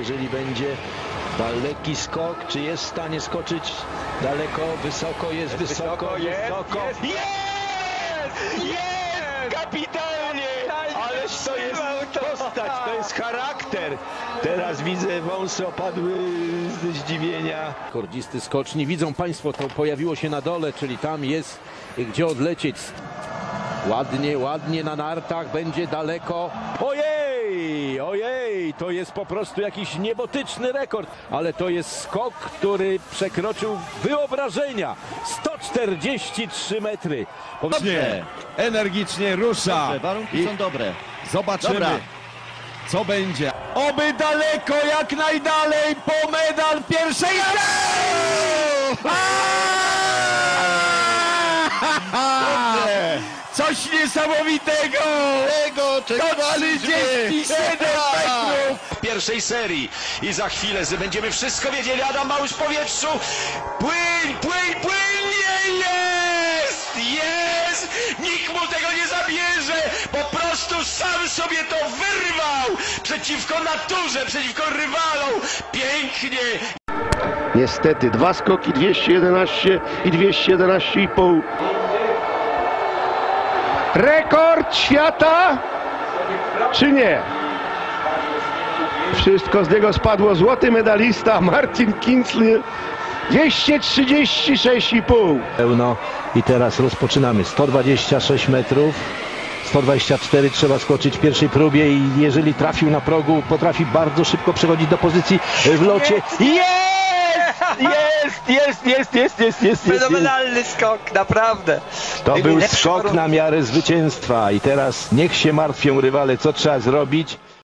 jeżeli będzie daleki skok, czy jest w stanie skoczyć daleko, wysoko, jest wysoko, jest! Kapitalnie! Ależ to jest postać, to jest charakter. Teraz widzę, wąsy opadły ze zdziwienia. Rekordzisty skoczni. Widzą Państwo, to pojawiło się na dole, czyli tam jest gdzie odlecieć. Ładnie, ładnie na nartach, będzie daleko. Ojej, to jest po prostu jakiś niebotyczny rekord. Ale to jest skok, który przekroczył wyobrażenia. 143 metry. Dobrze, energicznie rusza. Dobrze, warunki są dobre. Zobaczymy, Dobra. co będzie. Oby daleko, jak najdalej po medal pierwszej Coś niesamowitego! Tego czekaliśmy! 37 metrów! W pierwszej serii i za chwilę będziemy wszystko wiedzieli. Adam Małysz w powietrzu. Płyń! Jest! Nikt mu tego nie zabierze! Po prostu sam sobie to wyrwał! Przeciwko naturze, przeciwko rywalom! Pięknie! Niestety, dwa skoki 211 i 211,5. Rekord świata, czy nie? Wszystko z niego spadło. Złoty medalista Martin Kinzler, 236,5. Pełno i teraz rozpoczynamy. 126 metrów. 124 trzeba skoczyć w pierwszej próbie i jeżeli trafił na progu, potrafi bardzo szybko przechodzić do pozycji w locie. Jest! Fenomenalny skok, naprawdę. To był Lepszy skok warunek. na miarę zwycięstwa i teraz niech się martwią rywale, co trzeba zrobić.